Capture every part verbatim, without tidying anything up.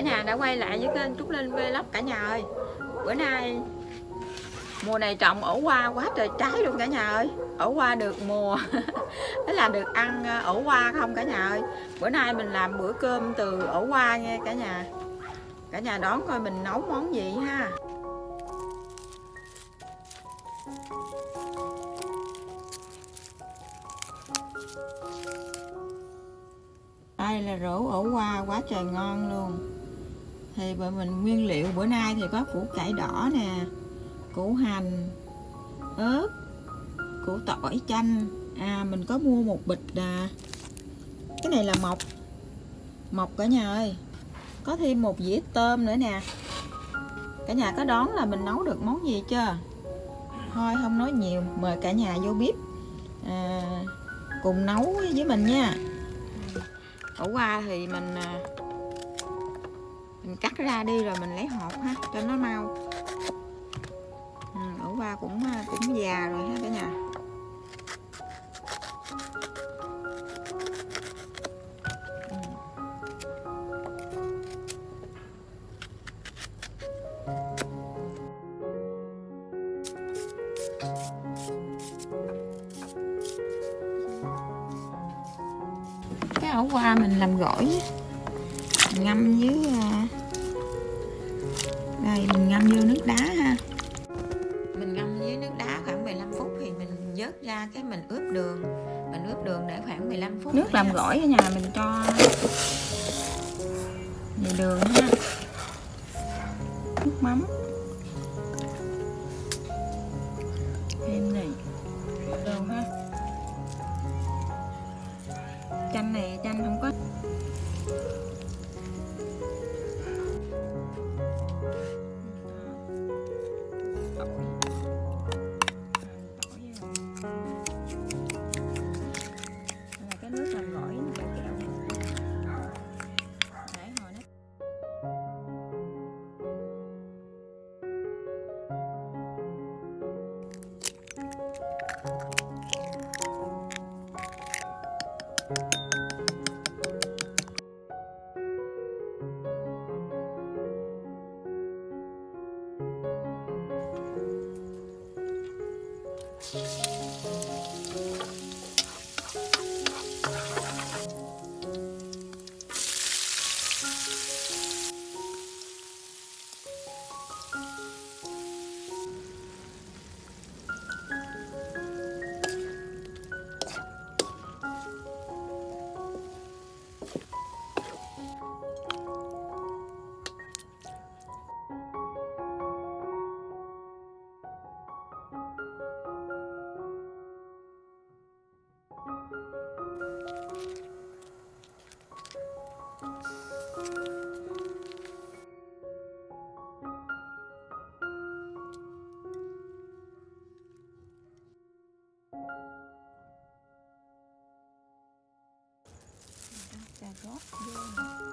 nhà đã quay lại với kênh Trúc Linh Vlog cả nhà ơi. Bữa nay mùa này trồng ổ hoa quá trời trái luôn cả nhà ơi. Ổ hoa được mùa thế là được ăn ổ hoa không cả nhà ơi. Bữa nay mình làm bữa cơm từ ổ hoa nghe cả nhà. Cả nhà đón coi mình nấu món gì ha. Đây là rổ ổ hoa quá trời ngon luôn. Thì bởi mình nguyên liệu bữa nay thì có củ cải đỏ nè, củ hành, ớt, củ tỏi, chanh. À mình có mua một bịch à, cái này là mọc mọc cả nhà ơi. Có thêm một dĩa tôm nữa nè. Cả nhà có đoán là mình nấu được món gì chưa? Thôi không nói nhiều, mời cả nhà vô bếp à, cùng nấu với mình nha. Ổ hoa thì mình mình cắt ra đi rồi mình lấy hột ha cho nó mau. Ừ, ổ hoa cũng cũng già rồi ha cả nhà. Cái ổ hoa mình làm gỏi, mình ngâm với đây, mình ngâm vô nước đá ha. Mình ngâm với nước đá khoảng mười lăm phút thì mình vớt ra, cái mình ướp đường, mình ướp đường để khoảng mười lăm phút. Nước làm gỏi ở nhà mình cho nhiều đường ha, nước mắm thêm này đồ ha. Chanh này chanh không có. Cái nước làm gỏi nó phải kẹo để hồi nó cà rốt vô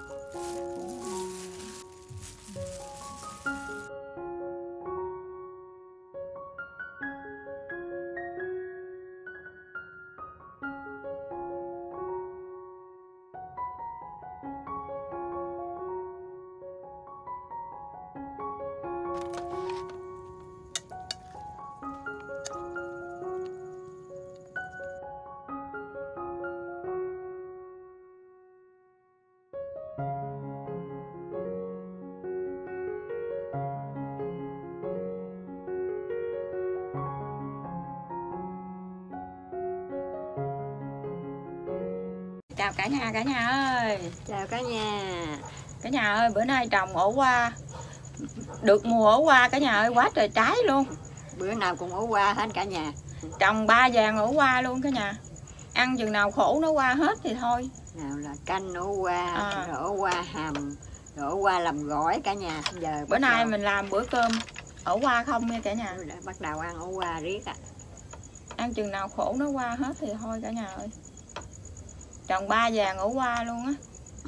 Chào cả nhà cả nhà ơi. Chào cả nhà. Cả nhà ơi, bữa nay trồng ổ hoa được mùa ổ hoa cả nhà ơi, quá trời trái luôn. Bữa nào cũng ổ hoa hết cả nhà. Trồng ba vàng ổ hoa luôn cả nhà. Ăn chừng nào khổ nó qua hết thì thôi. Nào là canh ổ hoa, à. rồi ổ hoa hầm, rồi ổ hoa làm gỏi cả nhà. Giờ bữa nay đầu... mình làm bữa cơm ổ hoa không nha cả nhà. Đã bắt đầu ăn ổ hoa riết à. Ăn chừng nào khổ nó qua hết thì thôi cả nhà ơi. Trồng ba vàng ổ hoa luôn á.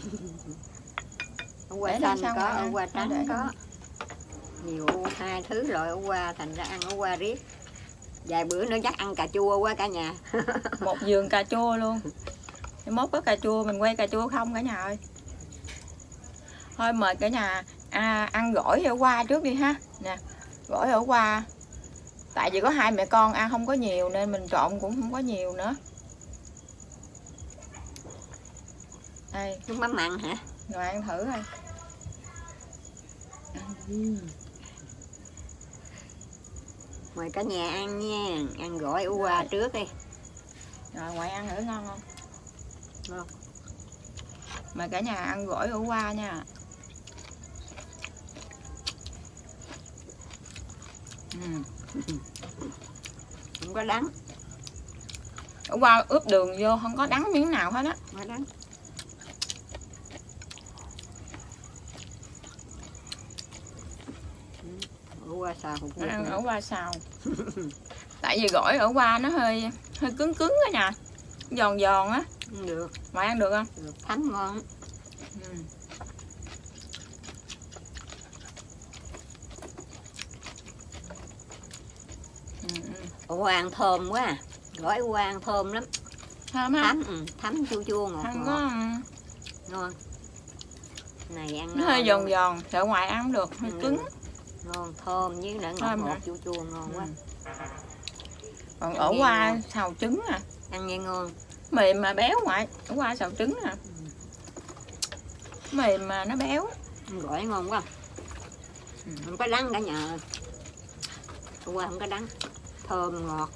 Ổ hoa xanh có, ổ hoa trắng có. Nhiều hai thứ loại ổ hoa, thành ra ăn ổ hoa riết. Vài bữa nữa chắc ăn cà chua quá cả nhà. Một vườn cà chua luôn. Mốt có cà chua mình quay cà chua không cả nhà ơi. Thôi mời cả nhà à, ăn gỏi ở qua trước đi ha. Nè, gỏi ở qua. Tại vì có hai mẹ con ăn không có nhiều nên mình trộn cũng không có nhiều nữa. Đây, Nước mắm mặn hả? rồi ăn thử thôi. Ừ. Mời cả nhà ăn nha, ăn gỏi ở qua trước đi. Rồi ngoại ăn thử ngon không? Ngon. Mời cả nhà ăn gỏi ở qua nha. Ừ. Không có đắng. Ở qua ướp đường vô không có đắng miếng nào hết á. Không có đắng. Ở qua xào Nó ăn ở qua xào. Tại vì gỏi ở qua nó hơi hơi cứng cứng á nha, giòn giòn á. Không được. Ngoại ăn được không? Được, thấm ngon. Ừ. Ừ, ừ. Ủa ăn thơm quá à. Gỏi qua ăn thơm lắm. Thơm ha. Thấm, ừ, thấm chua chua ngọt Ăn ngọt. có Ngon. Này ăn nó ngon hơi giòn luôn. giòn, sợ ngoại ăn không được, hơi Ừ. cứng. Ngon, thơm với lại ngọt Thơm ngọt hả? chua chua ngon quá. Ừ. Còn ở qua xào trứng à, Ăn nghe ngon. mềm mà béo ngoại. Ở qua xào trứng à, Ừ. mềm mà nó béo. Gỏi ngon quá. Ừ. Không có đắng cả nhà. Hôm qua không có đắng. Thơm ngọt.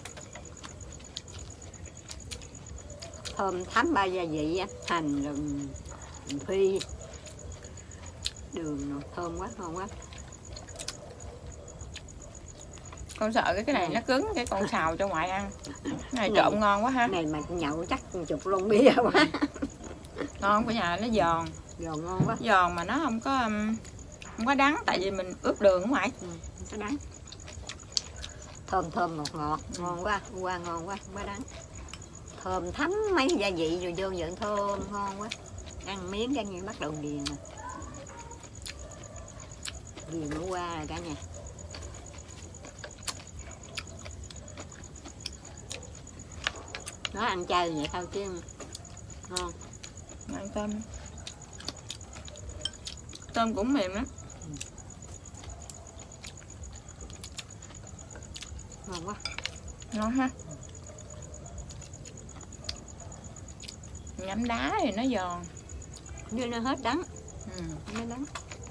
Thơm thấm ba gia vị á, hành rồi phi đường rồi, thơm quá, ngon quá. Con sợ cái cái này Ừ. nó cứng, cái con xào cho ngoại ăn. Cái này Cái trộn ngon quá ha. này mà nhậu chắc chục lon bia quá. Ngon cả nhà, nó giòn. Giòn ngon quá. Giòn mà nó không có um, không có đắng tại vì mình ướp đường ở ngoài. Ừ, không có đắng. Thơm thơm ngọt ngọt, ngon quá, qua ngon quá, không có đắng. Thơm thấm mấy gia vị rồi vô vẫn thơm ngon quá. Ăn miếng cái như bắt đầu ghiền nè. Ghiền nó qua rồi cả nhà. Nó ăn chay vậy thôi chứ ngon. Ăn tôm. Tôm cũng mềm lắm. Ngon quá. Ngon ha. Nhắm đá thì nó giòn. Như nó hết đắng. Ừ. Nó đắng.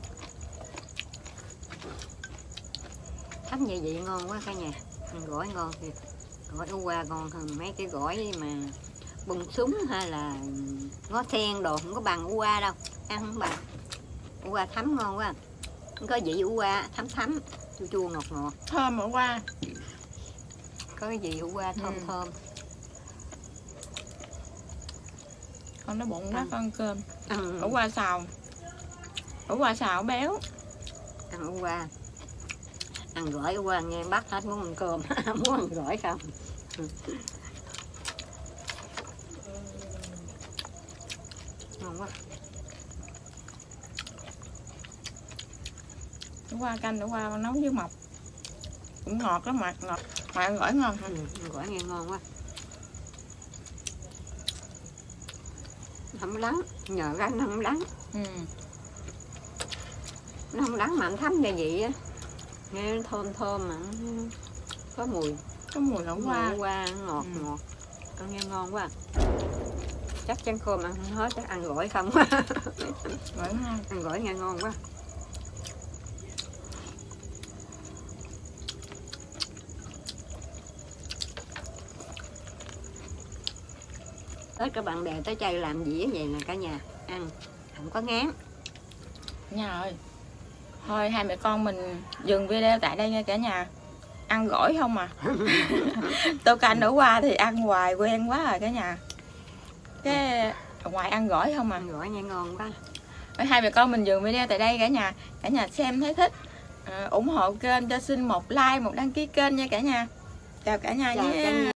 Thấm gia vị ngon quá cả nhà. Ăn gỏi ngon thiệt. Gỏi ở qua ngon hơn mấy cái gỏi mà bông súng hay là ngó sen đồ không có bằng ở qua đâu. Ăn không bằng. Ở qua thấm ngon quá. Không có vị ở qua thấm thấm, chua chua ngọt ngọt. Thơm ở qua. Có cái gì ở qua thơm Ừ. thơm. Con nó bụng quá, Ăn. con ăn cơm. Ăn Ở qua xào. Ở qua xào béo. ăn ở qua. Ăn gỏi ở qua nghe bắt hết muốn ăn cơm, muốn ăn gỏi không. Ngon quá. Ở qua canh ở qua nấu với mọc. Cũng ngọt lắm mà, ngọt. Mà ăn gỏi ngon hả? Ừ, ăn gỏi nghe ngon quá. Không đắng, nhờ cái nó không đắng. Ừ. Nó không đắng mà nó thấm gia vị á. Nghe nó thơm thơm mà nó có mùi. Có mùi ở qua. Qua qua ngọt Ừ. ngọt. Ăn nghe ngon quá. Chắc chắn cơm ăn không hết, chắc ăn gỏi không quá. Gỏi ngon. Ăn gỏi nghe ngon quá. Tới các bạn bè tới chơi làm dĩa vậy nè cả nhà. Ăn không có ngán. Nhà ơi. Thôi hai mẹ con mình dừng video tại đây nha cả nhà. Ăn gỏi không à. Tô canh ở qua thì ăn hoài quen quá rồi cả nhà. Cái ở ngoài ăn gỏi không à. Ăn gỏi nghe ngon quá. Thôi hai mẹ con mình dừng video tại đây cả nhà. Cả nhà xem thấy thích à, ủng hộ kênh cho xin một like, một đăng ký kênh nha cả nhà. Chào cả nhà Chào nhé. cả nhà.